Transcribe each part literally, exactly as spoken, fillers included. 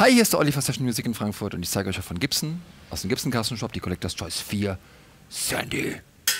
Hi, hier ist der Olli von Session Music in Frankfurt und ich zeige euch von Gibson, aus dem Gibson Custom Shop, die Collector's Choice vier, Sandy.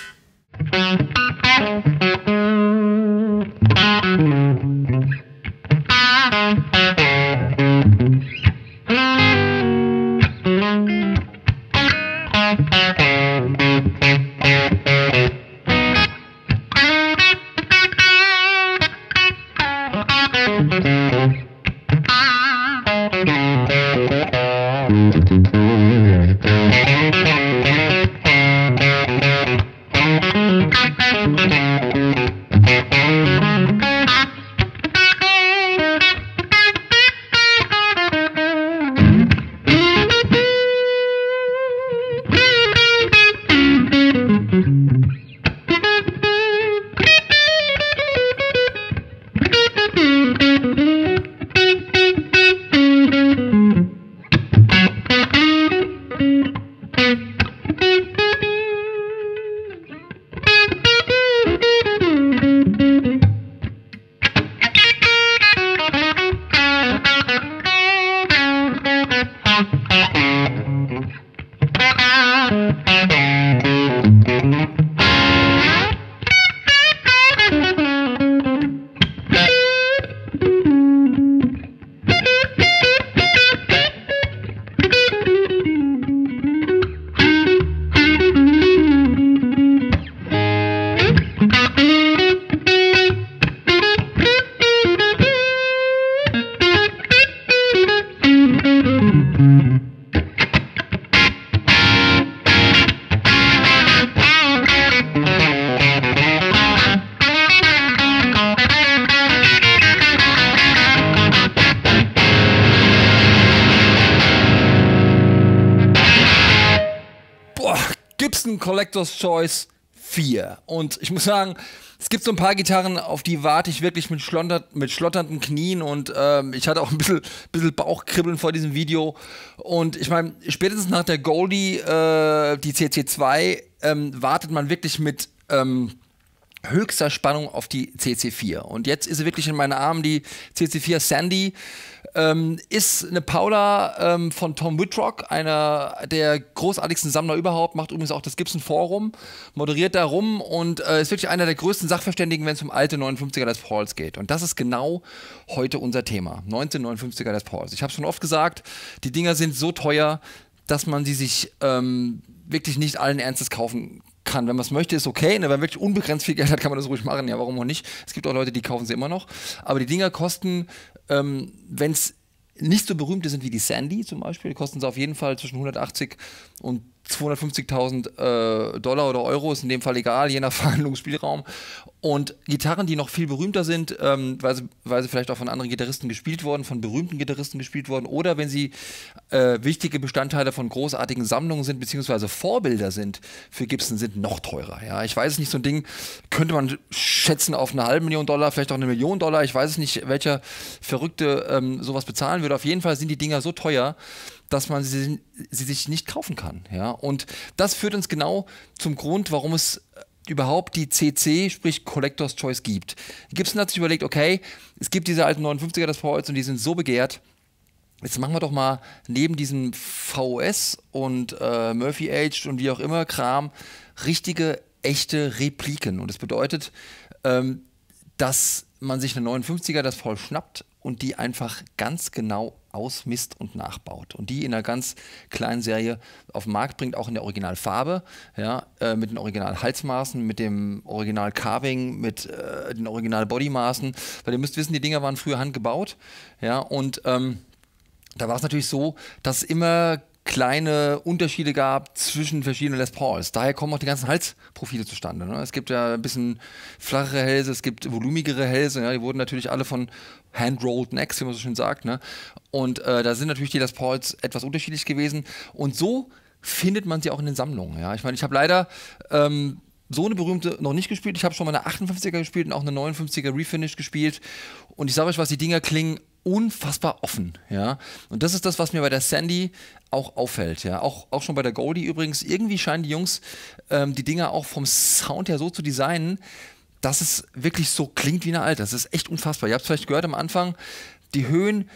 Gibson Collector's Choice vier. Und ich muss sagen, es gibt so ein paar Gitarren, auf die warte ich wirklich mit, mit schlotternden Knien und ähm, ich hatte auch ein bisschen, bisschen Bauchkribbeln vor diesem Video. Und ich meine, spätestens nach der Goldie, äh, die C C zwei, ähm, wartet man wirklich mit ähm, höchster Spannung auf die C C vier. Und jetzt ist sie wirklich in meinen Armen, die C C vier Sandy. Ähm, ist eine Paula ähm, von Tom Whitrock, einer der großartigsten Sammler überhaupt, macht übrigens auch das Gibson Forum, moderiert da rum und äh, ist wirklich einer der größten Sachverständigen, wenn es um alte neunundfünfziger Les Pauls geht. Und das ist genau heute unser Thema, neunzehnhundertneunundfünfziger Les Pauls. Ich habe es schon oft gesagt, die Dinger sind so teuer, dass man sie sich ähm, wirklich nicht allen Ernstes kaufen kann. Wenn man es möchte, ist okay. Ne? Wenn man wirklich unbegrenzt viel Geld hat, kann man das ruhig machen. Ja, warum auch nicht? Es gibt auch Leute, die kaufen sie immer noch. Aber die Dinger kosten, ähm, wenn es nicht so berühmte sind wie die Sandy zum Beispiel, kosten sie auf jeden Fall zwischen hundertachtzig und zweihundertfünfzigtausend äh, Dollar oder Euro, ist in dem Fall egal, je nach Verhandlungsspielraum. Und Gitarren, die noch viel berühmter sind, ähm, weil, sie, weil sie vielleicht auch von anderen Gitarristen gespielt wurden, von berühmten Gitarristen gespielt wurden, oder wenn sie äh, wichtige Bestandteile von großartigen Sammlungen sind, beziehungsweise Vorbilder sind für Gibson, sind noch teurer. Ja, ich weiß es nicht, so ein Ding könnte man schätzen auf eine halbe Million Dollar, vielleicht auch eine Million Dollar. Ich weiß es nicht, welcher Verrückte ähm, sowas bezahlen würde. Auf jeden Fall sind die Dinger so teuer, dass man sie, sie sich nicht kaufen kann. Ja? Und das führt uns genau zum Grund, warum es überhaupt die C C, sprich Collector's Choice, gibt. Gibson hat sich überlegt, okay, es gibt diese alten neunundfünfziger Les Pauls und die sind so begehrt, jetzt machen wir doch mal neben diesem V O S und äh, Murphy Aged und wie auch immer Kram richtige, echte Repliken. Und das bedeutet, ähm, dass man sich eine neunundfünfziger Les Paul schnappt und die einfach ganz genau ausmisst und nachbaut. Und die in einer ganz kleinen Serie auf den Markt bringt, auch in der Originalfarbe, ja, äh, mit den Original-Halsmaßen, mit dem Original-Carving, mit äh, den Original-Bodymaßen. Weil ihr müsst wissen, die Dinger waren früher handgebaut. Ja, und ähm, da war es natürlich so, dass immer kleine Unterschiede gab zwischen verschiedenen Les Pauls. Daher kommen auch die ganzen Halsprofile zustande. Ne? Es gibt ja ein bisschen flachere Hälse, es gibt volumigere Hälse. Ja? Die wurden natürlich alle von Hand-Rolled Necks, wie man so schön sagt. Ne? Und äh, da sind natürlich die Les Pauls etwas unterschiedlich gewesen. Und so findet man sie auch in den Sammlungen. Ja? Ich meine, ich habe leider ähm, so eine berühmte noch nicht gespielt. Ich habe schon mal eine achtundfünfziger gespielt und auch eine neunundfünfziger Refinish gespielt. Und ich sage euch was, die Dinger klingen unfassbar offen, ja. Und das ist das, was mir bei der Sandy auch auffällt, ja. Auch, auch schon bei der Goldie übrigens. Irgendwie scheinen die Jungs ähm, die Dinger auch vom Sound her so zu designen, dass es wirklich so klingt wie eine alte. Das ist echt unfassbar. Ihr habt es vielleicht gehört am Anfang, die Höhen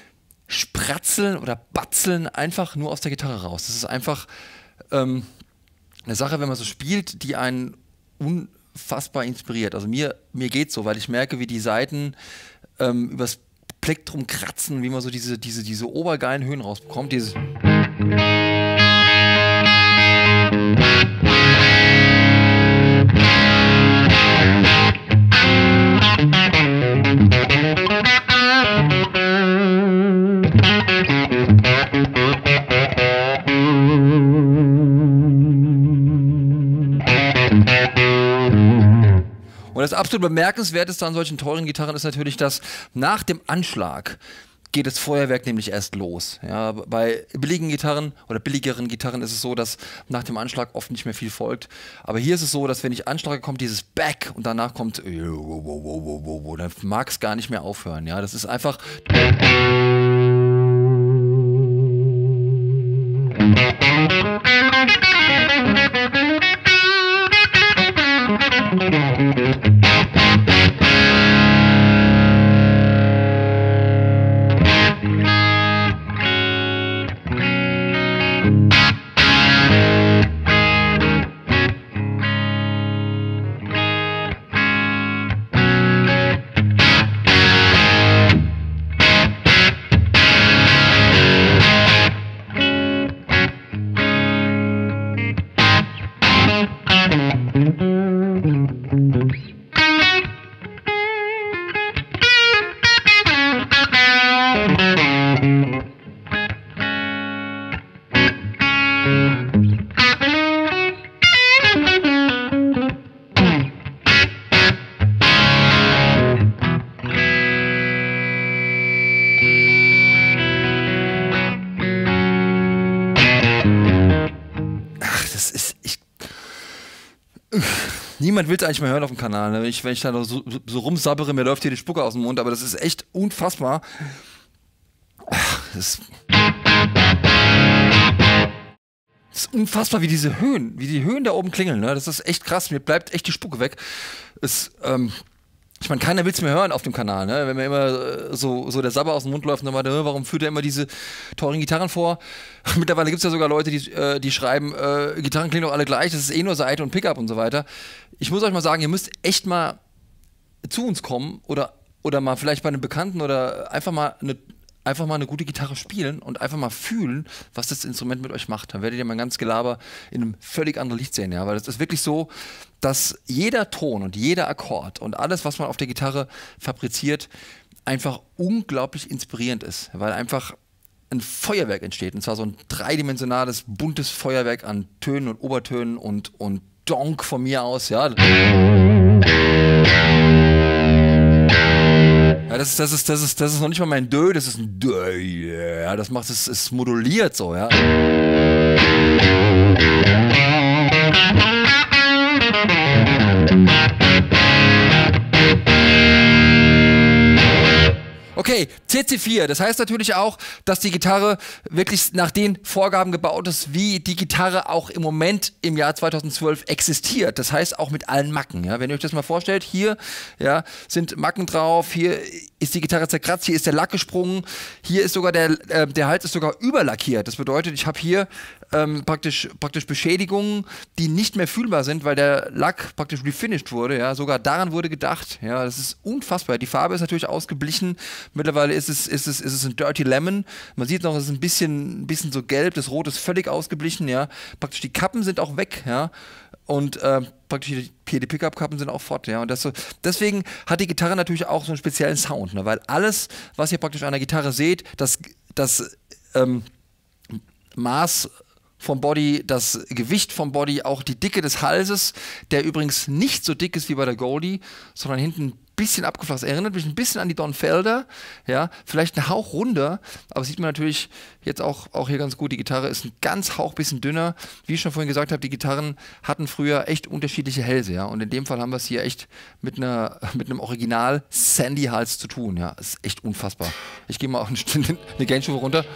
spratzeln oder batzeln einfach nur aus der Gitarre raus. Das ist einfach ähm, eine Sache, wenn man so spielt, die einen unfassbar inspiriert. Also mir, mir geht's so, weil ich merke, wie die Saiten ähm, übers Plektrum kratzen, wie man so diese, diese, diese obergeilen Höhen rausbekommt. Dieses Und das absolut Bemerkenswerteste an solchen teuren Gitarren ist natürlich, dass nach dem Anschlag geht das Feuerwerk nämlich erst los. Ja, bei billigen Gitarren oder billigeren Gitarren ist es so, dass nach dem Anschlag oft nicht mehr viel folgt. Aber hier ist es so, dass wenn ich anschlage, kommt dieses Back und danach kommt, dann mag es gar nicht mehr aufhören. Ja, das ist einfach... Niemand will es eigentlich mehr hören auf dem Kanal. Ne? Wenn, ich, wenn ich da so, so rumsabbere, mir läuft hier die Spucke aus dem Mund, aber das ist echt unfassbar. Das ist, das ist unfassbar, wie diese Höhen, wie die Höhen da oben klingeln. Ne? Das ist echt krass. Mir bleibt echt die Spucke weg. Es, ähm, ich meine, keiner will es mehr hören auf dem Kanal, ne? Wenn mir immer so, so der Sabber aus dem Mund läuft und dann meint, warum führt er immer diese teuren Gitarren vor? Mittlerweile gibt es ja sogar Leute, die, äh, die schreiben, äh, Gitarren klingen doch alle gleich, das ist eh nur Saite und Pickup und so weiter. Ich muss euch mal sagen, ihr müsst echt mal zu uns kommen oder, oder mal vielleicht bei einem Bekannten oder einfach mal eine einfach mal eine gute Gitarre spielen und einfach mal fühlen, was das Instrument mit euch macht. Dann werdet ihr mein ganzes Gelaber in einem völlig anderen Licht sehen, ja, weil das ist wirklich so, dass jeder Ton und jeder Akkord und alles, was man auf der Gitarre fabriziert, einfach unglaublich inspirierend ist, weil einfach ein Feuerwerk entsteht, und zwar so ein dreidimensionales, buntes Feuerwerk an Tönen und Obertönen und, und Donk von mir aus, ja. Ja, das ist, das ist, das ist, das ist noch nicht mal mein Dö, das ist ein Dö, ja, das macht, es ist moduliert so, ja. Okay, C C vier, das heißt natürlich auch, dass die Gitarre wirklich nach den Vorgaben gebaut ist, wie die Gitarre auch im Moment im Jahr zweitausendzwölf existiert. Das heißt auch mit allen Macken. Ja? Wenn ihr euch das mal vorstellt, hier ja, sind Macken drauf, hier ist die Gitarre zerkratzt, hier ist der Lack gesprungen, hier ist sogar der, äh, der Hals ist sogar überlackiert. Das bedeutet, ich habe hier ähm, praktisch, praktisch Beschädigungen, die nicht mehr fühlbar sind, weil der Lack praktisch refinished wurde. Ja? Sogar daran wurde gedacht. Ja? Das ist unfassbar. Die Farbe ist natürlich ausgeblichen. Mittlerweile ist es, ist, es, ist es ein Dirty Lemon. Man sieht noch, es ist ein bisschen, ein bisschen so gelb. Das Rot ist völlig ausgeblichen. Ja? Praktisch die Kappen sind auch weg. Ja? Und äh, praktisch die, hier die Pickup-Kappen sind auch fort. Ja? Und das so, deswegen hat die Gitarre natürlich auch so einen speziellen Sound. Ne? Weil alles, was ihr praktisch an der Gitarre seht, das, das ähm, Maß vom Body, das Gewicht vom Body, auch die Dicke des Halses, der übrigens nicht so dick ist wie bei der Goldie, sondern hinten ein bisschen abgeflacht. Erinnert mich ein bisschen an die Don Felder, ja, vielleicht ein Hauch runder, aber sieht man natürlich jetzt auch, auch hier ganz gut, die Gitarre ist ein ganz Hauch bisschen dünner. Wie ich schon vorhin gesagt habe, die Gitarren hatten früher echt unterschiedliche Hälse, ja, und in dem Fall haben wir es hier echt mit, einer, mit einem Original Sandy-Hals zu tun, ja, das ist echt unfassbar. Ich gehe mal auch eine, eine Gainstufe runter.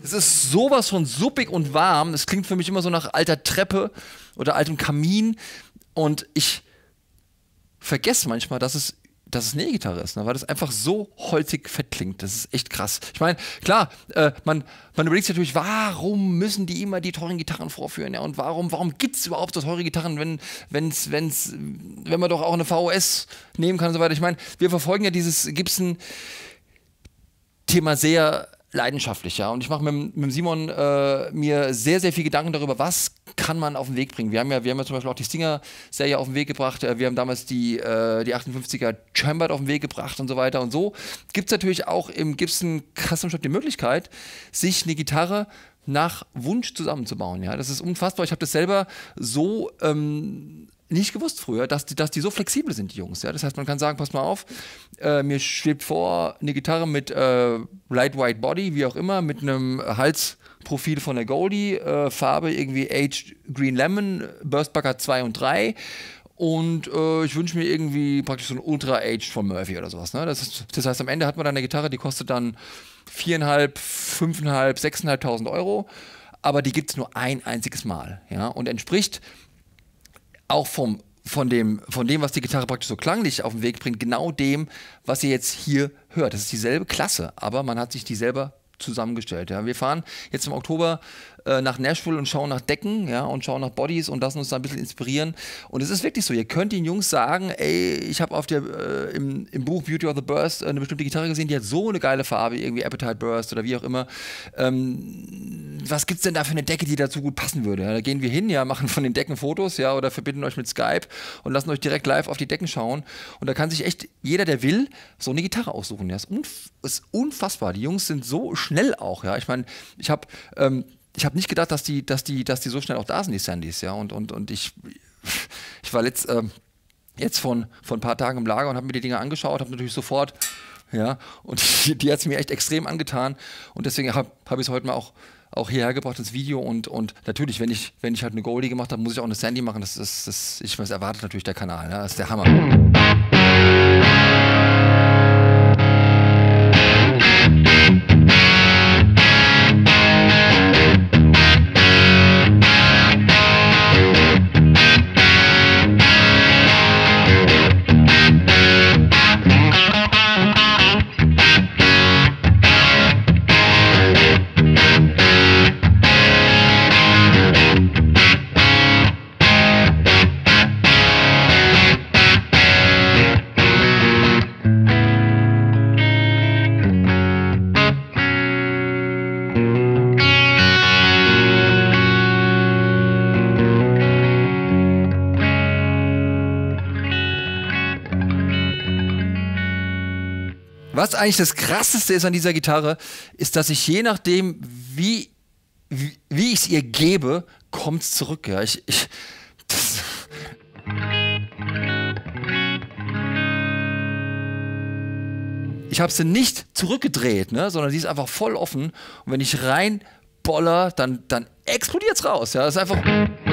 Es ist sowas von suppig und warm. Es klingt für mich immer so nach alter Treppe oder altem Kamin. Und ich vergesse manchmal, dass es, dass es eine E-Gitarre ist, ne? Weil das einfach so holzig fett klingt. Das ist echt krass. Ich meine, klar, äh, man, man überlegt sich natürlich, warum müssen die immer die teuren Gitarren vorführen? Ja? Und warum, warum gibt es überhaupt so teure Gitarren, wenn, wenn's, wenn's, wenn man doch auch eine V H S nehmen kann und so weiter? Ich meine, wir verfolgen ja dieses Gibson-Thema sehr leidenschaftlich, ja. Und ich mache mit, mit Simon äh, mir sehr, sehr viel Gedanken darüber, was kann man auf den Weg bringen. Wir haben ja, wir haben ja zum Beispiel auch die Stinger-Serie auf den Weg gebracht. Wir haben damals die, äh, die achtundfünfziger Chambered auf den Weg gebracht und so weiter. Und so gibt es natürlich auch im Gibson Custom Shop die Möglichkeit, sich eine Gitarre nach Wunsch zusammenzubauen. Ja. Das ist unfassbar. Ich habe das selber so ähm, nicht gewusst früher, dass die, dass die so flexibel sind, die Jungs. Ja? Das heißt, man kann sagen, pass mal auf, äh, mir schwebt vor eine Gitarre mit äh, Light White Body, wie auch immer, mit einem Halsprofil von der Goldie, äh, Farbe irgendwie Aged Green Lemon, Burstbucker zwei und drei und äh, ich wünsche mir irgendwie praktisch so ein Ultra Aged von Murphy oder sowas. Ne? Das, ist, das heißt, am Ende hat man dann eine Gitarre, die kostet dann viereinhalb, fünfeinhalb, sechseinhalbtausend Euro, aber die gibt es nur ein einziges Mal. Ja? Und entspricht auch vom, von, dem, von dem, was die Gitarre praktisch so klanglich auf den Weg bringt, genau dem, was ihr jetzt hier hört. Das ist dieselbe Klasse, aber man hat sich die selber zusammengestellt. Ja. Wir fahren jetzt im Oktober äh, nach Nashville und schauen nach Decken, ja, und schauen nach Bodies und lassen uns da ein bisschen inspirieren. Und es ist wirklich so, ihr könnt den Jungs sagen, ey, ich habe auf der äh, im, im Buch Beauty of the Burst äh, eine bestimmte Gitarre gesehen, die hat so eine geile Farbe, irgendwie Appetite Burst oder wie auch immer. Ähm, was gibt's denn da für eine Decke, die dazu gut passen würde? Ja, da gehen wir hin, ja, machen von den Decken Fotos, ja, oder verbinden euch mit Skype und lassen euch direkt live auf die Decken schauen. Und da kann sich echt jeder, der will, so eine Gitarre aussuchen. Ja, ist, unf ist unfassbar. Die Jungs sind so schnell auch, ja. Ich meine, ich habe ähm, ich habe nicht gedacht, dass die, dass die, dass die so schnell auch da sind, die Sandys, ja. Und, und, und ich, ich war letzt, ähm, jetzt von, von ein paar Tagen im Lager und habe mir die Dinger angeschaut, habe natürlich sofort, ja, und die, die hat es mir echt extrem angetan. Und deswegen habe hab ich es heute mal auch, auch hierher gebracht, das Video. Und, und natürlich, wenn ich, wenn ich halt eine Goldie gemacht habe, muss ich auch eine Sandy machen. Das, das, das, ich, das erwartet natürlich der Kanal, ja. Das ist der Hammer. Was eigentlich das Krasseste ist an dieser Gitarre, ist, dass ich je nachdem, wie, wie, wie ich es ihr gebe, kommt es zurück. Ja. Ich, ich, das ich habe sie nicht zurückgedreht, ne, sondern sie ist einfach voll offen. Und wenn ich reinboller, dann, dann explodiert es raus. Ja. Das ist einfach...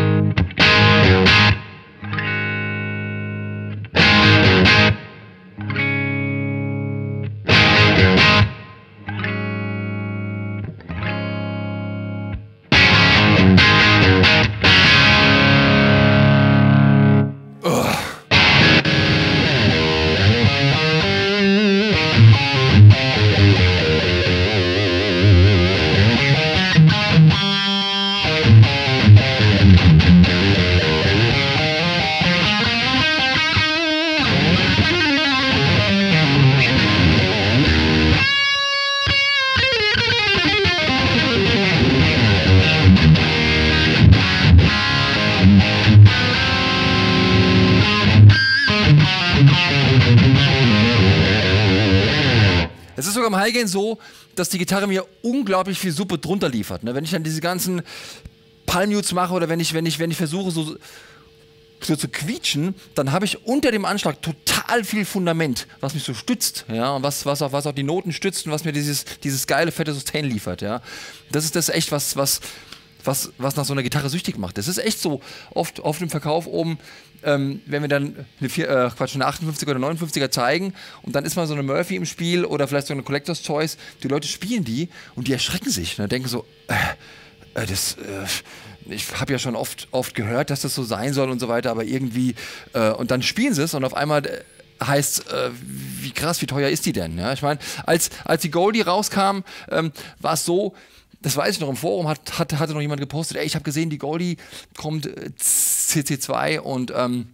Es ist sogar im Highgain so, dass die Gitarre mir unglaublich viel Suppe drunter liefert. Ne? Wenn ich dann diese ganzen Palm-Mutes mache oder wenn ich, wenn ich, wenn ich versuche so, so zu quietschen, dann habe ich unter dem Anschlag total viel Fundament, was mich so stützt, ja, und was, was, auch, was auch die Noten stützt und was mir dieses, dieses geile, fette Sustain liefert. Ja? Das ist das echt was, was was, was nach so einer Gitarre süchtig macht. Das ist echt so, oft auf dem Verkauf oben, ähm, wenn wir dann eine, vier, äh, Quatsch, eine achtundfünfziger oder neunundfünfziger zeigen und dann ist mal so eine Murphy im Spiel oder vielleicht so eine Collector's Choice, die Leute spielen die und die erschrecken sich und denken so, äh, äh, das, äh, ich habe ja schon oft, oft gehört, dass das so sein soll und so weiter, aber irgendwie, äh, und dann spielen sie es und auf einmal äh, heißt, äh, wie krass, wie teuer ist die denn? Ja, ich meine, als, als die Goldie rauskam, ähm, war es so, das weiß ich noch, im Forum hat, hat, hatte noch jemand gepostet, ey, ich habe gesehen, die Goldie kommt äh, C C zwei und ähm,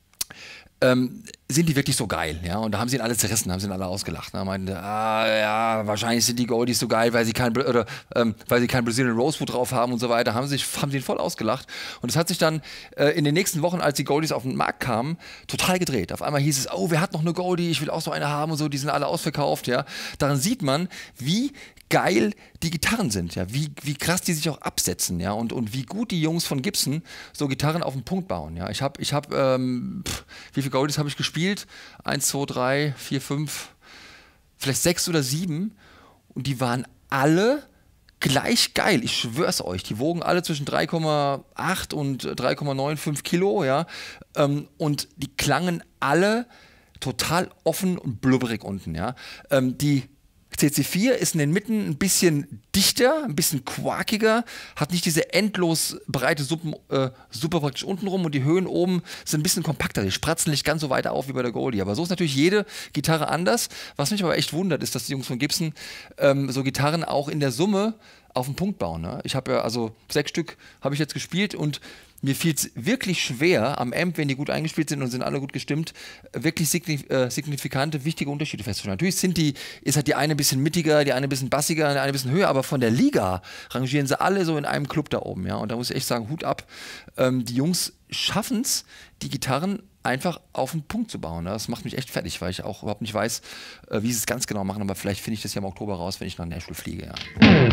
ähm, sind die wirklich so geil? Ja? Und da haben sie ihn alle zerrissen, haben sie ihn alle ausgelacht. Ne? Meinte, ah, ja, wahrscheinlich sind die Goldies so geil, weil sie kein, oder, ähm, weil sie kein Brazilian Rosewood drauf haben und so weiter. Haben, sich, haben sie ihn voll ausgelacht. Und es hat sich dann äh, in den nächsten Wochen, als die Goldies auf den Markt kamen, total gedreht. Auf einmal hieß es, oh, wer hat noch eine Goldie? Ich will auch so eine haben und so. Die sind alle ausverkauft. Ja? Daran sieht man, wie geil die Gitarren sind, ja, wie, wie krass die sich auch absetzen, ja, und, und wie gut die Jungs von Gibson so Gitarren auf den Punkt bauen, ja. Ich habe, ich habe, ähm, wie viele Goldies habe ich gespielt? Eins, zwei, drei, vier, fünf, vielleicht sechs oder sieben und die waren alle gleich geil, ich schwör's euch, die wogen alle zwischen drei Komma acht und drei Komma fünfundneunzig Kilo, ja, ähm, und die klangen alle total offen und blubberig unten, ja. Ähm, die C C vier ist in den Mitten ein bisschen dichter, ein bisschen quakiger, hat nicht diese endlos breite Suppen, äh, Suppe praktisch unten rum und die Höhen oben sind ein bisschen kompakter, die spratzen nicht ganz so weit auf wie bei der Goldie. Aber so ist natürlich jede Gitarre anders. Was mich aber echt wundert, ist, dass die Jungs von Gibson ähm, so Gitarren auch in der Summe auf den Punkt bauen. Ne? Ich habe ja, also sechs Stück habe ich jetzt gespielt und mir fiel es wirklich schwer, am Amp, wenn die gut eingespielt sind und sind alle gut gestimmt, wirklich signif äh, signifikante, wichtige Unterschiede festzustellen. Natürlich sind die, ist halt die eine ein bisschen mittiger, die eine ein bisschen bassiger, die eine ein bisschen höher, aber von der Liga rangieren sie alle so in einem Club da oben. Ja? Und da muss ich echt sagen, Hut ab. Ähm, die Jungs schaffen es, die Gitarren einfach auf den Punkt zu bauen. Das macht mich echt fertig, weil ich auch überhaupt nicht weiß, äh, wie sie es ganz genau machen, aber vielleicht finde ich das ja im Oktober raus, wenn ich nach Nashville fliege. Ja.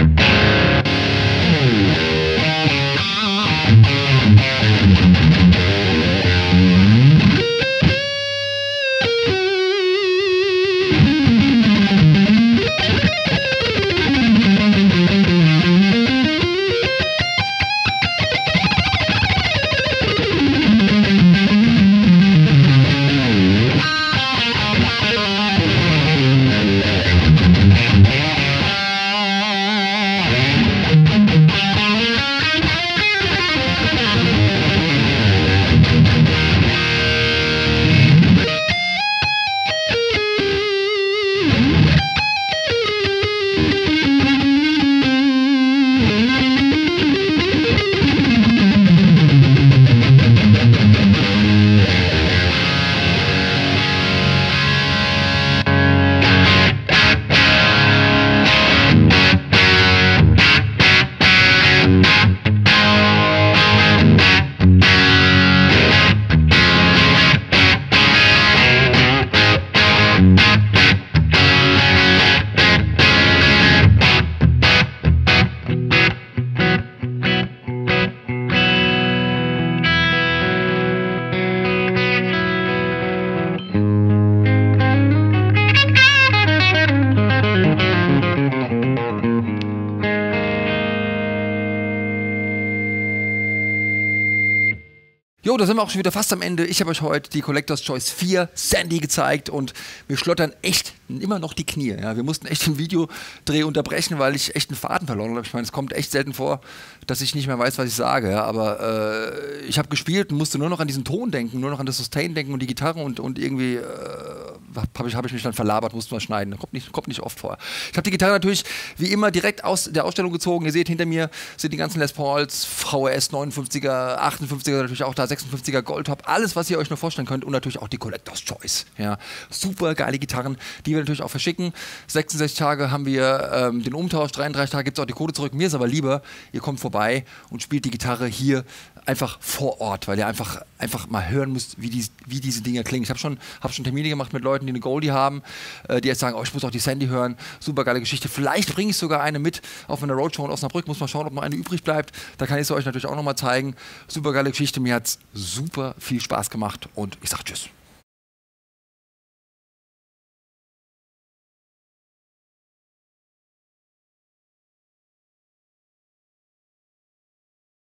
Jo, da sind wir auch schon wieder fast am Ende. Ich habe euch heute die Collector's Choice vier Sandy gezeigt und wir schlottern echt immer noch die Knie. Ja, wir mussten echt den Videodreh unterbrechen, weil ich echt einen Faden verloren habe. Ich meine, es kommt echt selten vor, dass ich nicht mehr weiß, was ich sage. Ja, aber äh, ich habe gespielt und musste nur noch an diesen Ton denken, nur noch an das Sustain denken und die Gitarre und, und irgendwie äh, habe ich, hab ich mich dann verlabert, musste mal schneiden. Das kommt nicht, kommt nicht oft vor. Ich habe die Gitarre natürlich wie immer direkt aus der Ausstellung gezogen. Ihr seht, hinter mir sind die ganzen Les Pauls, V S neunundfünfziger, achtundfünfziger natürlich auch da, sechsundfünfziger Goldtop, alles, was ihr euch nur vorstellen könnt und natürlich auch die Collector's Choice. Ja, super geile Gitarren, die wir natürlich auch verschicken. sechsundsechzig Tage haben wir ähm, den Umtausch, dreiunddreißig Tage gibt es auch die Kohle zurück. Mir ist aber lieber, ihr kommt vorbei und spielt die Gitarre hier einfach vor Ort, weil ihr einfach, einfach mal hören müsst, wie, die, wie diese Dinger klingen. Ich habe schon, hab schon Termine gemacht mit Leuten, die eine Goldie haben, äh, die jetzt sagen, oh, ich muss auch die Sandy hören. Super geile Geschichte. Vielleicht bringe ich sogar eine mit auf einer Roadshow in Osnabrück. Muss mal schauen, ob noch eine übrig bleibt. Da kann ich sie euch natürlich auch nochmal zeigen. Super geile Geschichte. Mir hat es super viel Spaß gemacht und ich sage Tschüss.